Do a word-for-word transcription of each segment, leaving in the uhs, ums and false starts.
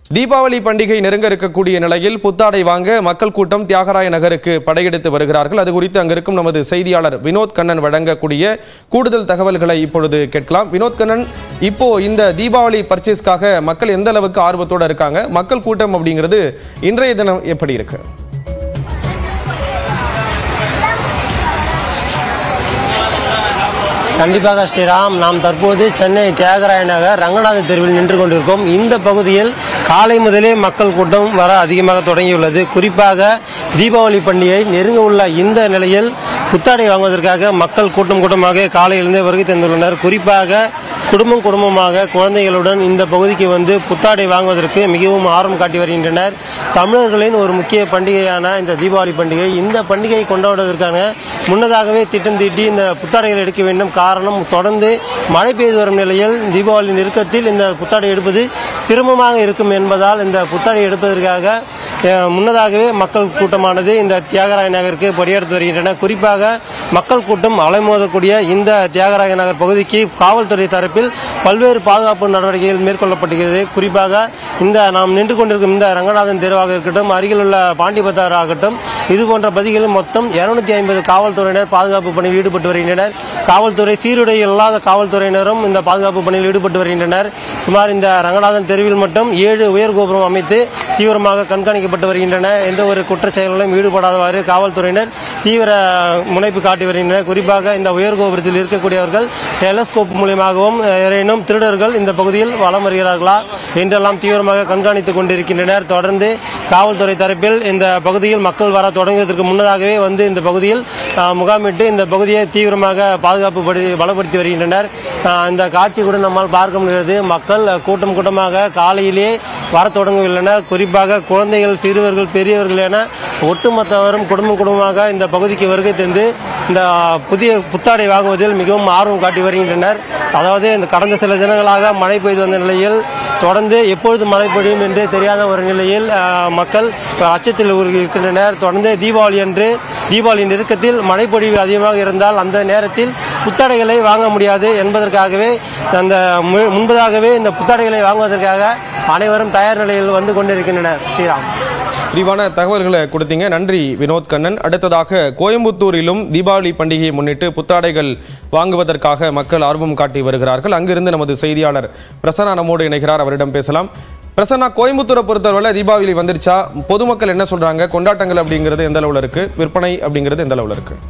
தீபாவளி பண்டிகை நெருங்க இருக்கக்கூடிய நிலையில் புத்தாடை வாங்க மக்கள் கூட்டம் தியாகராய நகருக்கு படையெடுத்து வருகிறார்கள். அது குறித்து அங்கிருக்கும் நமது செய்தியாளர் வினோத் கண்ணன் வழங்கக்கூடிய கூடுதல் தகவல்களை இப்பொழுது கேட்கலாம். வினோத் கண்ணன், இப்போ இந்த தீபாவளி பர்ச்சேஸ்க்காக மக்கள் எந்த அளவுக்கு ஆர்வத்தோடு இருக்காங்க? மக்கள் கூட்டம் அப்படிங்கிறது இன்றைய தினம் எப்படி இருக்கு? கண்டிப்பாக ஸ்ரீராம், நாம் தற்போது சென்னை தியாகராய நகர் ரங்கநாதன் தெருவில் நின்று கொண்டிருக்கோம். இந்த பகுதியில் காலை முதலே மக்கள் கூட்டம் வர அதிகமாக தொடங்கியுள்ளது. குறிப்பாக தீபாவளி பண்டிகை நெருங்க உள்ள இந்த நிலையில் புத்தாடை வாங்குவதற்காக மக்கள் கூட்டம் கூட்டமாக காலையிலிருந்தே வருகை தந்துள்ளனர். குறிப்பாக குடும்பம் குடும்பமாக குழந்தைகளுடன் இந்த பகுதிக்கு வந்து புத்தாடை வாங்குவதற்கு மிகவும் ஆர்வம் காட்டி வருகின்றனர். தமிழர்களின் ஒரு முக்கிய பண்டிகையான இந்த தீபாவளி பண்டிகை, இந்த பண்டிகையை கொண்டாடுவதற்கான முன்னதாகவே திட்டம் தீட்டி இந்த புத்தாடைகள் எடுக்க வேண்டும். காரணம், தொடர்ந்து மழை பெய்து வரும் நிலையில் தீபாவளி நெருக்கத்தில் இந்த புத்தாடை எடுப்பது சிரமமாக இருக்கும் என்பதால் இந்த புத்தாடை எடுப்பதற்காக முன்னதாகவே மக்கள் கூட்டமானது இந்த தியாகராய நகருக்கு படையெடுத்து வருகின்றன. குறிப்பாக மக்கள் கூட்டம் அலைமோதக்கூடிய இந்த தியாகராய நகர் பகுதிக்கு காவல்துறை தரப்பில் பல்வேறு பாதுகாப்பு நடவடிக்கைகள் மேற்கொள்ளப்பட்டிருக்கிறது. குறிப்பாக இந்த நாம் நின்று கொண்டிருக்கும் இந்த ரங்கநாதன் தெருவாக இருக்கட்டும், அருகில் உள்ள பாண்டிபத்தார் ஆகட்டும், இது போன்ற பகுதிகளில் மொத்தம் இருநூத்தி ஐம்பது காவல்துறையினர் பாதுகாப்பு பணியில் ஈடுபட்டு வருகின்றனர். காவல்துறை சீருடை இல்லாத காவல்துறையினரும் இந்த பாதுகாப்பு பணியில் ஈடுபட்டு வருகின்றனர். சுமார் இந்த ரங்கநாதன் தெருவில் மட்டும் ஏழு உயர் கோபுரம் அமைத்து தீவிரமாக கண்காணிக்கப்பட்டு வருகின்றன. எந்த ஒரு குற்ற செயல்களும் ஈடுபடாதவாறு காவல்துறையினர் தீவிர முனைப்பு காட்டி வருகின்றனர். குறிப்பாக இந்த உயர் கோபுரத்தில் இருக்கக்கூடியவர்கள் டெலஸ்கோப் மூலமாகவும் ஏதேனும் திருடர்கள் இந்த பகுதியில் வலம் வருகிறார்களா என்றெல்லாம் தீவிரமாக கண்காணித்துக் கொண்டிருக்கின்றனர். தொடர்ந்து காவல்துறை தரப்பில் இந்த பகுதியில் மக்கள் வர தொடங்குவதற்கு முன்னதாகவே வந்து இந்த பகுதியில் முகாமிட்டு இந்த பகுதியை தீவிரமாக பாதுகாப்பு பலப்படுத்தி வருகின்றனர். இந்த காட்சி கூட நம்மால் பார்க்க முடிகிறது. மக்கள் கூட்டம் கூட்டமாக காலையிலே வர தொடங்கியுள்ளனர். குறிப்பாக குழந்தைகள், சிறுவர்கள், பெரியவர்கள் என ஒட்டுமொத்தவரும் குடும்பம் குடும்பமாக இந்த பகுதிக்கு வருகை தந்து இந்த புதிய புத்தாடை வாங்குவதில் மிகவும் ஆர்வம் காட்டி வருகின்றனர். அதாவது இந்த கடந்த சில தினங்களாக மழை பெய்து வந்த நிலையில் தொடர்ந்து எப்பொழுது மழை பெய்யும் என்று தெரியாத ஒரு நிலையில் மக்கள் அச்சத்தில் இருக்கின்றனர். தொடர்ந்து தீபாவளி அன்று தீபாவளி நெருக்கத்தில் மழை பொழிவு அதிகமாக இருந்தால் அந்த நேரத்தில் புத்தாடைகளை வாங்க முடியாது என்பதற்காகவே அந்த முன்பதாகவே இந்த புத்தாடைகளை வாங்குவதற்காக அனைவரும் தயார் நிலையில் வந்து கொண்டிருக்கின்றனர். ஸ்ரீராம், விரிவான தகவல்களை கொடுத்தீங்க, நன்றி வினோத் கண்ணன். அடுத்ததாக கோயம்புத்தூரிலும் தீபாவளி பண்டிகையை முன்னிட்டு புத்தாடைகள் வாங்குவதற்காக மக்கள் ஆர்வம் காட்டி வருகிறார்கள். அங்கிருந்து நமது செய்தியாளர் பிரசன்னா நம்மோடு இணைகிறார், அவரிடம் பேசலாம். பிரசன்னா, கோயம்புத்தூரை பொறுத்தவரை தீபாவளி வந்துருச்சா? பொதுமக்கள் என்ன சொல்றாங்க? கொண்டாட்டங்கள் அப்படிங்கிறது எந்த அளவுல இருக்கு? விற்பனை அப்படிங்கிறது எந்த அளவுல இருக்கு?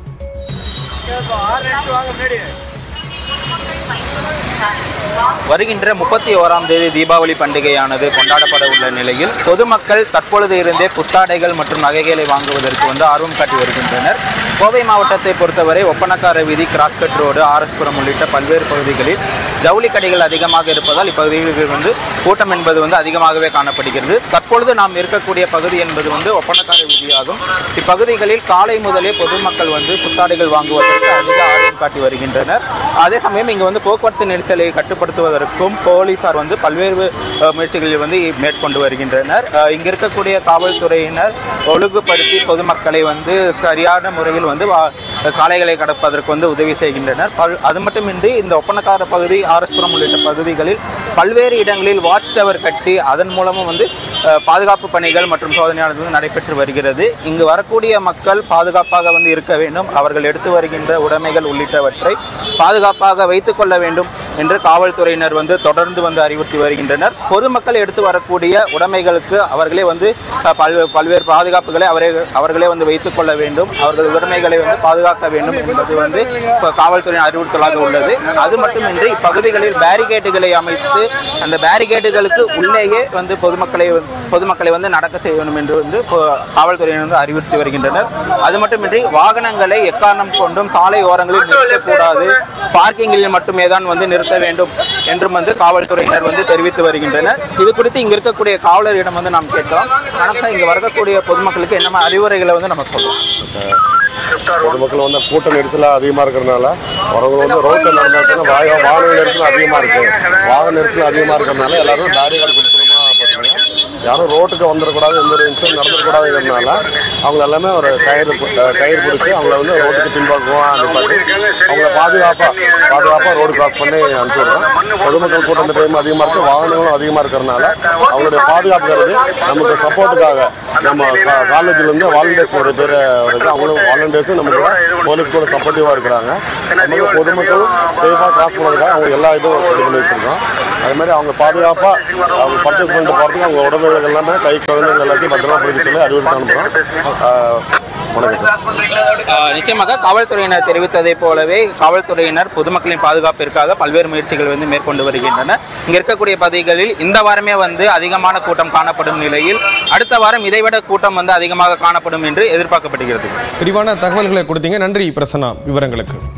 வருகின்ற முப்பத்தி ஓராம் தேதி தீபாவளி பண்டிகையானது கொண்டாடப்பட உள்ள நிலையில் பொதுமக்கள் தற்பொழுது இருந்தே புத்தாடைகள் மற்றும் நகைகளை வாங்குவதற்கு வந்து ஆர்வம் காட்டி வருகின்றனர். கோவை மாவட்டத்தை பொறுத்தவரை ஒப்பனக்கார வீதி, கிராஸ்கட் ரோடு, ஆர்எஸ்புரம் உள்ளிட்ட பல்வேறு பகுதிகளில் ஜவுளி கடைகள் அதிகமாக இருப்பதால் இப்பகுதிகளில் வந்து கூட்டம் என்பது வந்து அதிகமாகவே காணப்படுகிறது. தற்பொழுது நாம் இருக்கக்கூடிய பகுதி என்பது வந்து ஒப்பனக்கார வீதியாகும். இப்பகுதிகளில் காலை முதலே பொதுமக்கள் வந்து புத்தாடைகள் வாங்குவதற்கு அதிக ஆர்வம் காட்டி வருகின்றனர். அதே சமயம் இங்கு வந்து போக்குவரத்து நெரிசலை கட்டுப்படுத்துவதற்கும் போலீசார் வந்து பல்வேறு முயற்சிகளில் வந்து மேற்கொண்டு வருகின்றனர். இங்கு இருக்கக்கூடிய காவல்துறையினர் ஒழுங்குபடுத்தி பொதுமக்களை வந்து சரியான முறையில் வந்து சாலைகளை கடப்பதற்கு வந்து உதவி செய்கின்றனர். அது மட்டுமின்றி இந்த ஒப்பனக்கார பகுதி, ஆர்எஸ்புரம் உள்ளிட்ட பகுதிகளில் பல்வேறு இடங்களில் வாட்ச் டவர் கட்டி அதன் மூலமும் வந்து பாதுகாப்பு பணிகள் மற்றும் சோதனையானது நடைபெற்று வருகிறது. இங்கு வரக்கூடிய மக்கள் பாதுகாப்பாக வந்து இருக்க வேண்டும், அவர்கள் எடுத்து வருகின்ற உடைமைகள் உள்ளிட்டவற்றை பாதுகாப்பாக வைத்துக் கொள்ள வேண்டும் என்று காவல்துறையினர் வந்து தொடர்ந்து வந்து அறிவுறுத்தி வருகின்றனர். பொதுமக்கள் எடுத்து வரக்கூடிய உடைமைகளுக்கு அவர்களே வந்து பல்வேறு பல்வேறு பாதுகாப்புகளை அவரே அவர்களே வந்து வைத்துக் கொள்ள வேண்டும், அவர்கள் உடைமைகளை வந்து பாதுகாக்க வேண்டும் என்பது வந்து காவல்துறையின் அறிவுறுத்தலாக உள்ளது. அது மட்டுமின்றி இப்பகுதிகளில் பேரிகேட்டுகளை அமைத்து அந்த பேரிகேட்டுகளுக்கு உள்ளேயே வந்து பொதுமக்களை பொதுமக்களை வந்து நடக்க செய்ய வேண்டும் என்று வந்து காவல்துறையினர் வந்து அறிவுறுத்தி வருகின்றனர். அது மட்டுமின்றி வாகனங்களை எக்காரணம் கொண்டும் சாலை ஓரங்களில் நிறுத்தக்கூடாது, பார்க்கிங்கில் மட்டுமே தான் வந்து நிறுத்த வேண்டும் என்றும் வந்து காவல்துறையினர் வந்து தெரிவித்து வருகின்றனர். இது குறித்து இங்க இருக்கக்கூடிய காவலரிடம் வந்து நாம் கேட்கலாம். ஆனால் இங்க வரக்கூடிய பொதுமக்களுக்கு என்ன அறிவுரைகளை வந்து நம்ம சொல்லுவோம்? பொதுமக்கள் வந்து கூட்ட நெரிசலாக அதிகமாக இருக்கிறதுனால வரவங்க வந்து ரோட்டில் நடந்தாச்சுன்னா வாகன நெரிசல் அதிகமாக இருக்குது. வாகன நெரிசல் அதிகமாக இருக்கிறதுனால எல்லாரும் பேரிகார்டு கொடுத்துருமா பார்த்தீங்கன்னா யாரும் ரோட்டுக்கு வந்துடக்கூடாது, எந்த ஒரு இன்சிடென்ட் நடந்துடக்கூடாதுங்கிறதுனால அவங்க எல்லாமே ஒரு கயிறு கயிறு பிடிச்சி அவங்கள வந்து ரோட்டுக்கு பின்பக்கமாக அனுப்பாட்டி அவங்கள பாதுகாப்பாக பாதுகாப்பாக ரோடு கிராஸ் பண்ணி அனுப்பிச்சி விடுறோம். பொதுமக்கள் கூட்டம் இந்த டைம் அதிகமாக இருக்குது, வாகனங்களும் அதிகமாக இருக்கிறதுனால அவங்களுடைய பாதுகாப்புங்கிறது நமக்கு சப்போர்ட்டுக்காக நம்ம காலேஜ்லேருந்து வாலண்டியர்ஸ் நிறைய பேர் இருக்குது. அவங்களும் வாலண்டியர்ஸும் நமக்கு போலீஸ் கூட சப்போர்ட்டிவாக இருக்கிறாங்க. நம்ம பொதுமக்களும் சேஃபாக கிராஸ் பண்ணுறதுக்காக அவங்க எல்லா இதுவும் இது பண்ணி வச்சுருக்கோம். அது மாதிரி அவங்க பாதுகாப்பாக அவங்க பர்ச்சேஸ் பண்ணிட்டு போகிறதுக்கு அவங்க உடம்புகள் எல்லாமே கை குழந்தைகள் எல்லாத்தையும் பத்திரமா பிடிக்க சொல்லி அறிவுறுத்தி அனுப்புகிறோம். நிச்சயமாக காவல்துறையினர் தெரிவித்ததை போலவே காவல்துறையினர் பொதுமக்களின் பாதுகாப்பிற்காக பல்வேறு முயற்சிகள் வந்து மேற்கொண்டு வருகின்றனர். இங்க இருக்கக்கூடிய பகுதிகளில் இந்த வாரமே வந்து அதிகமான கூட்டம் காணப்படும் நிலையில் அடுத்த வாரம் இதைவிட கூட்டம் வந்து அதிகமாக காணப்படும் என்று எதிர்பார்க்கப்படுகிறது. விரிவான தகவல்களை கொடுத்தீங்க, நன்றி பிரசன்னா விவரங்களுக்கு.